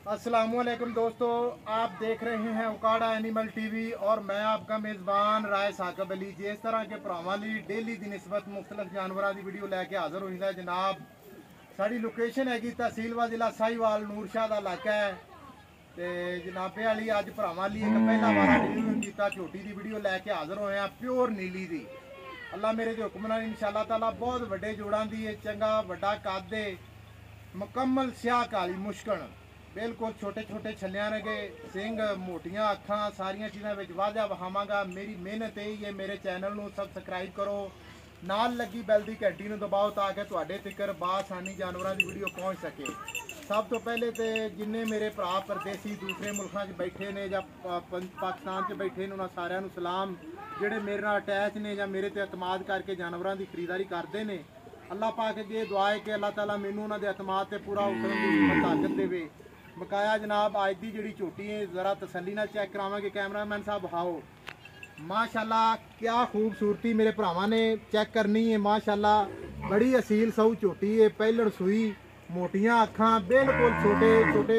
अस्सलामुअलैकुम दोस्तों, आप देख रहे हैं उकाड़ा एनिमल टीवी और मैं आपका मेज़बान राय साकब अली। जिस तरह के भरावां लई डेली की निस्बत मुख्तलिफ जानवरों की वीडियो लैके हाजिर होइंदा जनाब। साड़ी लोकेशन हैगी तहसील व जिला साहिवाल नूरशाह का इलाका है। तो जनाबे वाली अज भरावां लई एक पहला वारा रिव्यू किया झोटी की वीडियो लैके हाजिर होए हैं प्योर नीली की। अल्लाह मेरे के हुक्म नाल इंशाअल्लाह ताला बहुत वड्डे जोड़ां दी चंगा वड्डा कद दे मुकम्मल स्याह काली मुश्कन बिल्कुल छोटे छोटे छलियां रगे सिंग मोटियां अखां सारिया चीज़ों में वाधा वहावांगा। मेरी मेहनत यही है, मेरे चैनल को सबसक्राइब करो, नाल लगी बैल की घंटी को दबाओ ताकि तुहाडे तिकर बासानी जानवरों की वीडियो पहुँच सके। सब तो पहले तो जिन्ने मेरे भरा परदेसी दूसरे मुल्कों च बैठे ने या पाकिस्तान च बैठे ने उन्होंने सारिਆਂ ਨੂੰ सलाम। ਜਿਹੜੇ ਮੇਰੇ ਨਾਲ अटैच ने या मेरे ते एतमाद करके जानवरों की खरीदारी करते हैं, अल्लाह पाक अगे दुआ है कि अल्लाह ताला मैनू उन्होंने एतमाद से पूरा उतरन की हिम्मत ताकत देवे। बकाया जनाब अज की जी झोटी है ज़रा तसल्ली नाल चेक करावांगे। कैमरामैन साहब हाओ, माशाल्लाह क्या खूबसूरती मेरे भरावां ने चेक करनी है। माशाल्लाह बड़ी असील सऊ झोटी है, पहलड़ सूई, मोटियां अखां, बिल्कुल छोटे छोटे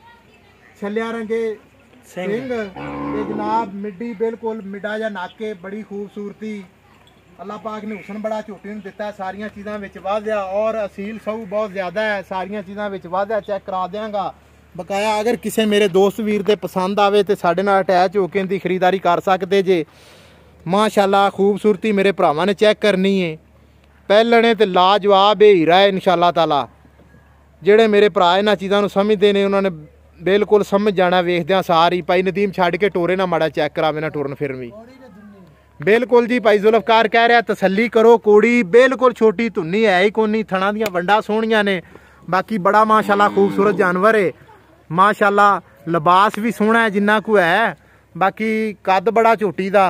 छलिया रंगे सिंग ते जनाब मिड्डी बिल्कुल मिड्डा जा नाके, बड़ी खूबसूरती अल्लाह पाक ने हुसन बड़ा झोटी ने दिता है। सारिया चीज़ों में वाधा और असील सऊ बहुत ज़्यादा है, सारिया चीज़ों में वाधा चेक करा देंगा। बकाया अगर किसी मेरे दोस्त वीर दे पसंद आवे तो साढ़े नाल अटैच होकर इनकी खरीदारी कर सकते जे। माशाल्लाह खूबसूरती मेरे भरावां ने चेक करनी है, पहलने तो लाजवाब हीरा है इंशाअल्लाह ताला। जेड़े मेरे भरा इन्हां चीज़ों को समझते हैं उन्होंने बिल्कुल समझ जाना। वेखद्या सारी भाई नदीम छड़ के टोरे ना माड़ा चेक करावे ना टुरन फिर भी बिल्कुल जी। भाई जुल्फकार कह रहा तसल्ली करो, कोड़ी बिल्कुल छोटी धुन्नी है ही कोनी, थणा दियां वंडा सोहणियां ने। बाकी बड़ा माशाल्लाह खूबसूरत जानवर है, माशाल्लाह लिबास भी सोहना है जिन्ना को है। बाकी कद बड़ा झोटी दा,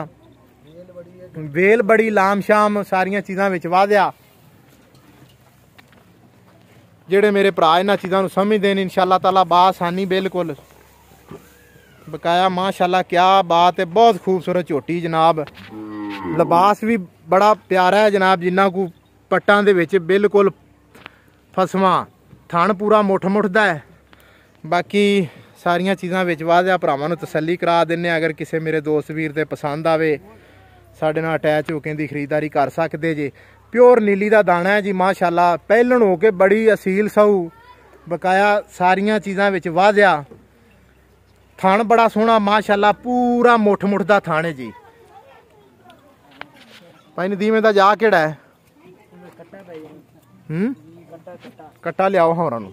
वेल बड़ी लाम शाम, सारिया चीज़ों में वाधा। जेड़े मेरे भरा इन्हां चीज़ों को समझते हैं इंशाअल्लाह ताला बासानी बिल्कुल। बकाया माशाल्लाह क्या बात है, बहुत खूबसूरत झोटी जनाब। लिबास भी बड़ा प्यारा है जनाब, जिन्ना को पट्टां दे विच बिल्कुल फसवा, थण पूरा मुठ मुठदा है। बाकी सारिया चीज़ों में वाधा, भरावां नूं तसल्ली करा दिंने। अगर किसी मेरे दोस्त वीर दे पसंद आवे साडे नाल अटैच होकर इहदी खरीदारी कर सकते जे। प्योर नीली का दाना है जी माशाल्लाह, पहलन हो के बड़ी असील सऊ। बकाया सारिया चीज़ों में वाधा, थान बड़ा सोहना माशाल्लाह, पूरा मुठ मुठ का थान है जी। भाई नदीम दा जा केड़ा है? कट्टा लियाओ होरां नूं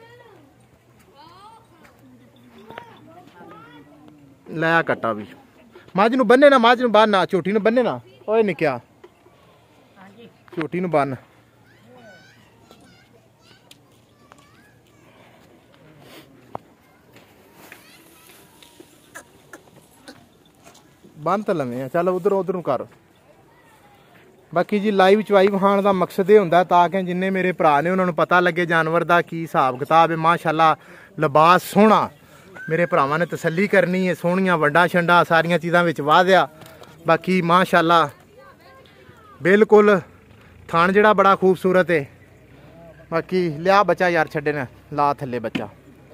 लाया कट्टा भी। मझ नूं बन्ने ना, मझ नूं बन ना, झोटी नूं बन्ने ना। ओए निक्या झोटी नूं बन। बन तो लवें, चल उधर उधर कर। बाकी जी लाइव चवाई विखाण का मकसद ये होंदा ताकि जिन्ने मेरे भरा ने उन्होंने पता लगे जानवर का की हिसाब किताब है। माशाल्लाह लिबास सोहना, मेरे भरावां ने तसल्ली करनी है। सोहनियां वंडा छंडा सारिया चीज़ों में वाधा। बाकी माशाल्लाह बिल्कुल थान जड़ा बड़ा खूबसूरत है। बाकी लिया बच्चा यार छड्डे ना, ला थल्ले बच्चा।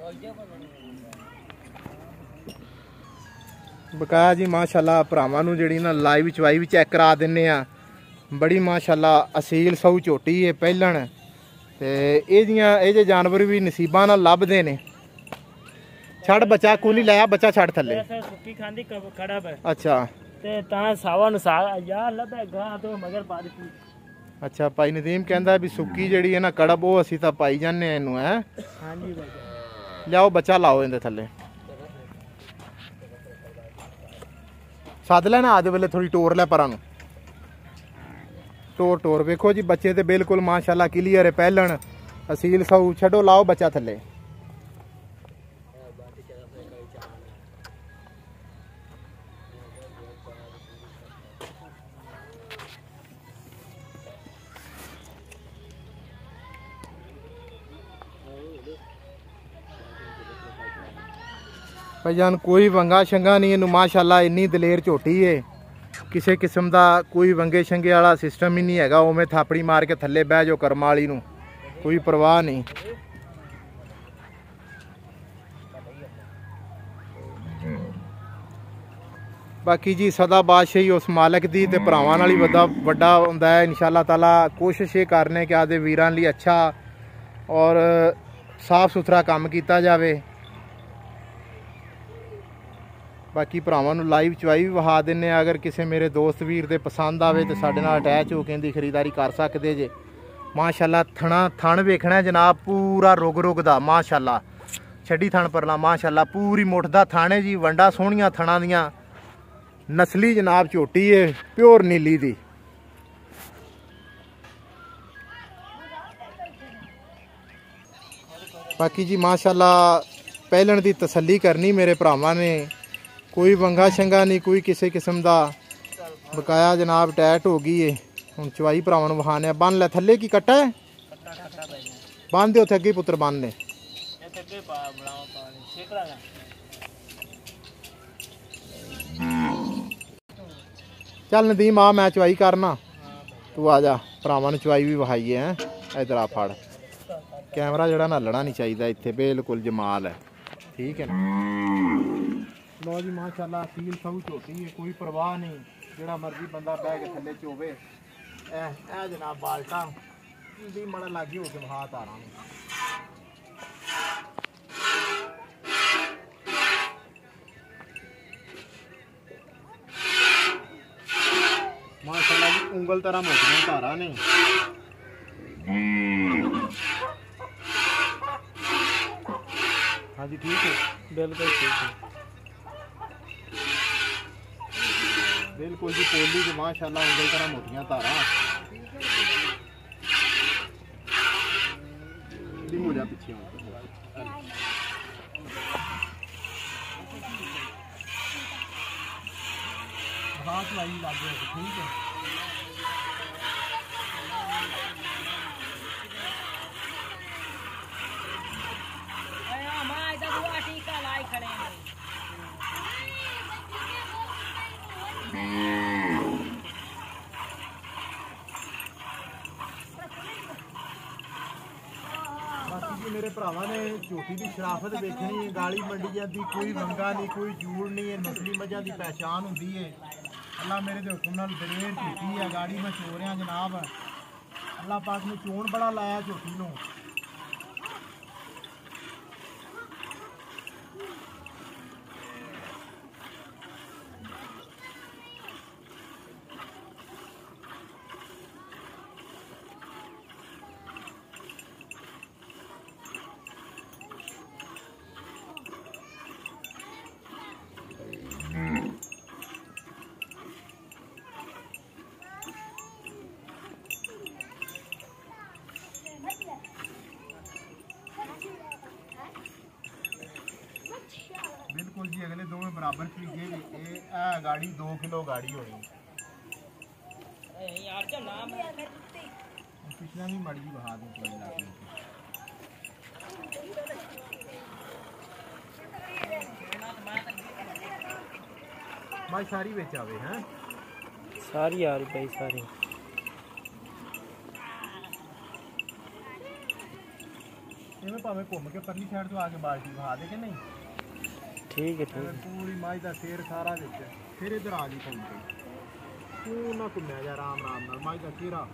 बकाया जी माशाल्लाह भरावां नूं जिहड़ी ना लाइव चवाई भी चेक करा दिंने आ। बड़ी माशाल्लाह असील सऊ झोटी है पहलन ते ये जे जानवर भी नसीबां नाल लभदे ने। छड़ बच्चा को नहीं लाया, बच्चा छड़ थल्ले। सुक्की खांदी कड़ब है। अच्छा ते तां सावा नु यार लबे गा तो मगर बारिश। अच्छा भाई नदीम कहंदा भी सुक्की जिहड़ी है ना कड़ब वो असीं तां पाई जाने आ इनू है। हां जी भाई लियाओ बच्चा लाओ इहदे थल्ले। सद लेना अज वेले थोड़ी टोर लै परां नूं, टोर टोर वेखो जी। बच्चे तो बिल्कुल माशाल्लाह क्लीयर है, पहलन असील सऊ। छड्डो लाओ बच्चा थल्ले। भाईजान कोई वंगा शंगा नहीं इनू, माशाल्लाह इन्नी दलेर झोटी है। किसी किस्म का कोई वंगे शंगे वाला सिस्टम ही नहीं है। उवें थापड़ी मार के थल्ले बह जाओ करम वाली नूं, कोई परवाह नहीं। बाकी जी सदा बादशाही उस मालिक दी ते भरावां नाल ही वड्डा हुंदा है। इंशाअल्लाह ताला कोशिश ये करने कि आदे वीरां लई अच्छा और साफ सुथरा काम किया जाए। बाकी भरावां नूं लाइव चवाई भी विखा दिंने। अगर किसी मेरे दोस्त वीर दे पसंद आवे तो साडे नाल अटैच हो के इहदी खरीदारी कर सकदे जे। माशाअल्लाह थण वेखना है जनाब, पूरा रुग रुग दा माशाअल्लाह, छड्डी थण परला माशाअल्लाह पूरी मुठ दा थण है जी। वंडा सोहणियां थणां दियां, नस्ली जनाब झोटी है प्योर नीली दी। बाकी जी माशाअल्लाह पहलन दी तसल्ली करनी मेरे भरावां ने, कोई वंगा शंगा नहीं, कोई किसी किस्म का बकाया जनाब टैट हो गई है। हुण चवाई भरावां नूं विखाने। बन लै थल्ले की कट्टा है, बन दे उत्थे अगे पुत्र बन ले। चल नदीम आ मैं चवाई करना, तू आ जा भरावां नूं चवाई भी विखाईए हैं। इधर आ फड़, कैमरा जड़ा ना लड़ा नहीं चाहिए इत्थे, बिल्कुल जमाल है। ठीक है ना। लो जी माशाअल्लाह सील सब झोटी है, कोई परवाह नहीं, जिहड़ा मर्जी बंदा बह के थल्ले चोवे। ए जनाब बाल्टा दी मड़ा लागी हो के विखा तारा माशाअल्लाह जी, उंगल तरह मोटियां धारा ने। हाँ जी ठीक है, बिल्कुल ठीक है, बिल्कुल जी पोली जी माशाअल्लाह उंगल तरह मोटियां धारा। हो जा पीछे हाथ लाई लागे ठीक है। बाकी जी मेरे भरावां ने झोटी की शराफत देखनी है, गाली मंडी जाती, कोई वंगा नहीं, कोई जूड़ नहीं है, नस्ली मझां की पहचान होंदी है। अल्लाह मेरे दे हुक्म नाल दलेर झोटी है, गाड़ी में चो रहा जनाब। अल्लाह पाक ने चोण बड़ा लाया झोटी नूं। बिल्कुल जी अगले दो में बराबर पीछे गाड़ी 2 किलो गाड़ी होनी। पिछला भी मड़ी बहा दूं कोई लागे भाई सारी बेच आवे हैं, सारी आ रही भाई सारी। इवें भावें घूम के परली साइड तो आके बाल्टी बहा दे के नहीं। ठीक है ठीक है, पूरी माई का शेर सारा बिच, फिर इधर आ गई घूम के, तू ना घूमया जा आराम आराम नाल माई का शेरा।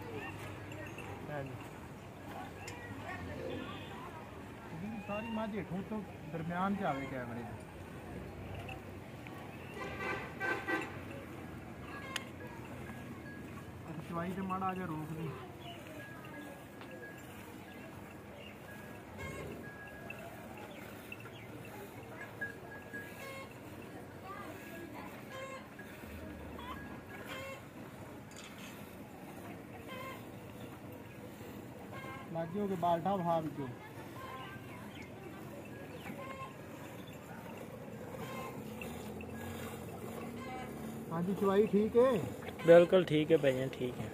सारी माँ जेठों तो दरम्यान च आवे कैमरे चवाई तो माड़ा जा रोक दी। लागे हो के बाल्टा भाव जो हाँ जी चवाई ठीक है, बिल्कुल ठीक है भैया ठीक है।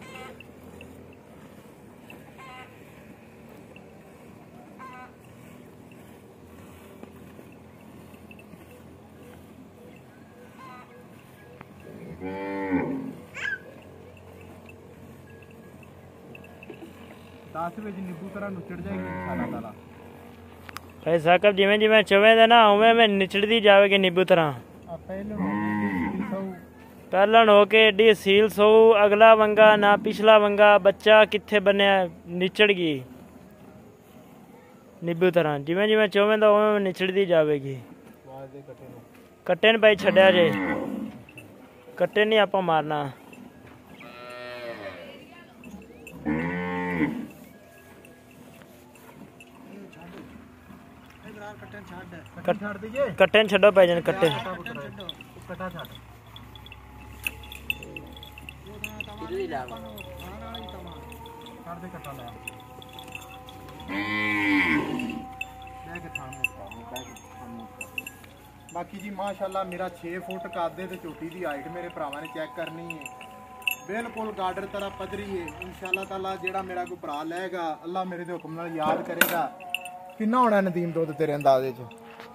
दस विच नींबू तरह नुचड़ जाएगी इंशाअल्लाह ताला। भाई साहब जिवें जिवें चवे दे ना उवें में निचड़दी जावेगी नींबू तरह। पहले ਪਹਿਲਣ ਹੋ ਕੇ ਏਡੀ ਸੀਲ ਸੋ ਅਗਲਾ ਵੰਗਾ ਨਾ ਪਿਛਲਾ ਵੰਗਾ ਬੱਚਾ ਕਿੱਥੇ ਬੰਨਿਆ ਨਿਚੜ ਗਈ ਨਿੱਬੂ ਤਰ੍ਹਾਂ ਜਿਵੇਂ ਜਿਵੇਂ ਚੋਵੇਂ ਦਾ ਉਵੇਂ ਨਿਚੜਦੀ ਜਾਵੇਗੀ। ਕੱਟੇ ਨੂੰ ਭਾਈ ਛੱਡਿਆ ਜੇ ਕੱਟੇ ਨਹੀਂ ਆਪਾਂ ਮਾਰਨਾ। ਕੱਟੇ ਨੂੰ ਛੱਡੋ ਪੈ ਜਾਣ ਕੱਟੇ बाकी जी माशाल्लाह मेरा 6 फुट कादे ते चोटी दी हाइट मेरे भरावां ने चेक करनी है, बिल्कुल गार्डर तरह पधरी है। इंशाल्लाह ताला जेड़ा मेरा कोई भरा लेगा अल्लाह मेरे दे हुक्म नाल याद करेगा। किन्ना होना नदीम दुध तेरे अंदाजे च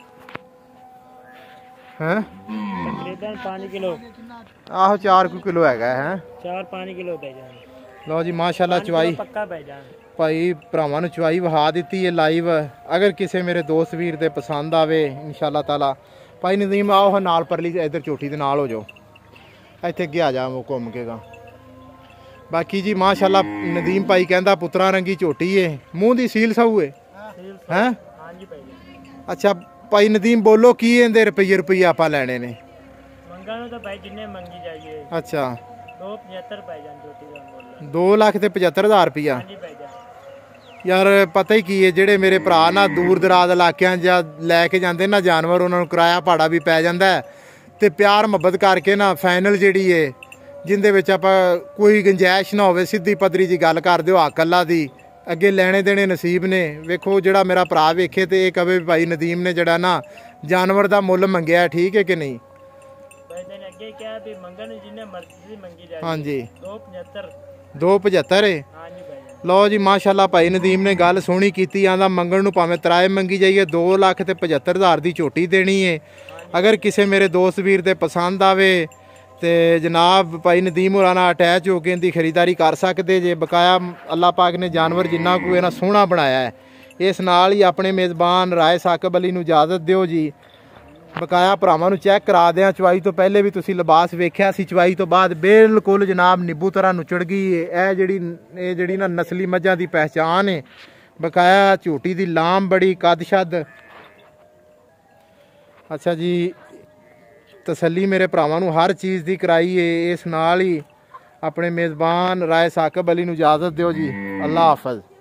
हैं? तकरीबन 5 किलो आहो 4 किलो हैगा है 4-5 किलो पै जाए। लो जी माशाल्लाह चवाई पक्का पै जाए भाई भरावां नूं चवाई विखा दित्ती है लाइव। अगर किसी मेरे दोस्त वीर दे पसंद आवे इंशाल्लाह ताला भाई नदीम आओ नाल परली इधर चोटी दे नाल हो जाओ इत्थे अगे आ जा वो घूम के गा। बाकी जी माशाल्लाह नदीम भाई कहंदा पुत्रा रंगी झोटी है मूँह दी सील साऊ है हैं? अच्छा भाई नदीम बोलो की इहदे रुपये आपां लैणे ने? मंगा नूं तां भाई जिन्ने मंगी जाइए। अच्छा 275 पै जान झोटी दा मुੱਲ 2,75,000 रुपया। यार पता ही की है ਜਿਹੜੇ ਮੇਰੇ ਭਰਾ ਨਾ ਦੂਰ ਦਰਾਜ ਇਲਾਕਿਆਂ ਜਾਂ ਲੈ ਕੇ ਜਾਂਦੇ ਨਾ ਜਾਨਵਰ ਉਹਨਾਂ ਨੂੰ ਕਿਰਾਇਆ ਭਾੜਾ ਵੀ ਪੈ ਜਾਂਦਾ ਤੇ ਪਿਆਰ ਮੁਹੱਬਤ ਕਰਕੇ ਨਾ ਫਾਈਨਲ ਜਿਹੜੀ ਏ ਜਿੰਦੇ ਵਿੱਚ ਆਪਾਂ ਕੋਈ ਗੁੰਜਾਇਸ਼ ਨਾ ਹੋਵੇ ਸਿੱਧੀ ਪੱਧਰੀ ਜੀ ਗੱਲ ਕਰ ਦਿਓ ਹੱਕ ਅੱਲਾ ਦੀ ਅੱਗੇ ਲੈਣੇ ਦੇਣੇ ਨਸੀਬ ਨੇ। ਵੇਖੋ ਜਿਹੜਾ ਮੇਰਾ ਭਰਾ ਵੇਖੇ ਤੇ ਇਹ ਕਵੇ ਭਾਈ ਨਦੀਮ ਨੇ ਜਿਹੜਾ ਨਾ ਜਾਨਵਰ ਦਾ ਮੁੱਲ ਮੰਗਿਆ ਠੀਕ ਹੈ ਕਿ ਨਹੀਂ? ਭਾਈ ਨੇ ਅੱਗੇ ਕਿਹਾ ਵੀ ਮੰਗਣ ਜਿੰਨੇ ਮਰਜ਼ੀ ਮੰਗੀ ਜਾਏ। ਹਾਂਜੀ 275 ਹੈ। लो जी माशाल्लाह भाई नदीम ने गल सोहनी की आंदा मंगण नूं भावें तराए मंगी जाइए 2,75,000 की झोटी देनी है। अगर किसी मेरे दोस्त वीर दे पसंद आवे तो जनाब भाई नदीम होरां नाल अटैच होकर इनकी खरीदारी कर सकते जे। बकाया अल्लाह पाक ने जानवर जिन्ना कोई इन्ना सोहना बनाया है इस नाल ही अपने मेज़बान राय साकब अली नूं इजाजत दिओ जी। बकाया भरावां नूं चैक करा दें चवाई तो पहले भी तुसीं लिबास वेख्या सी चवाई तो बाद बिल्कुल जनाब निब्बू तरह नुचड़ गई है। ये जिहड़ी ना नस्ली मझां दी पहचान है। बकाया झोटी दी लाम बड़ी कद शद। अच्छा जी तसल्ली मेरे भरावां नूं हर चीज़ दी कराई है इस नाल ही अपने मेज़बान राय साकब अली नूं इजाजत दिओ जी। अल्लाह हाफिज़।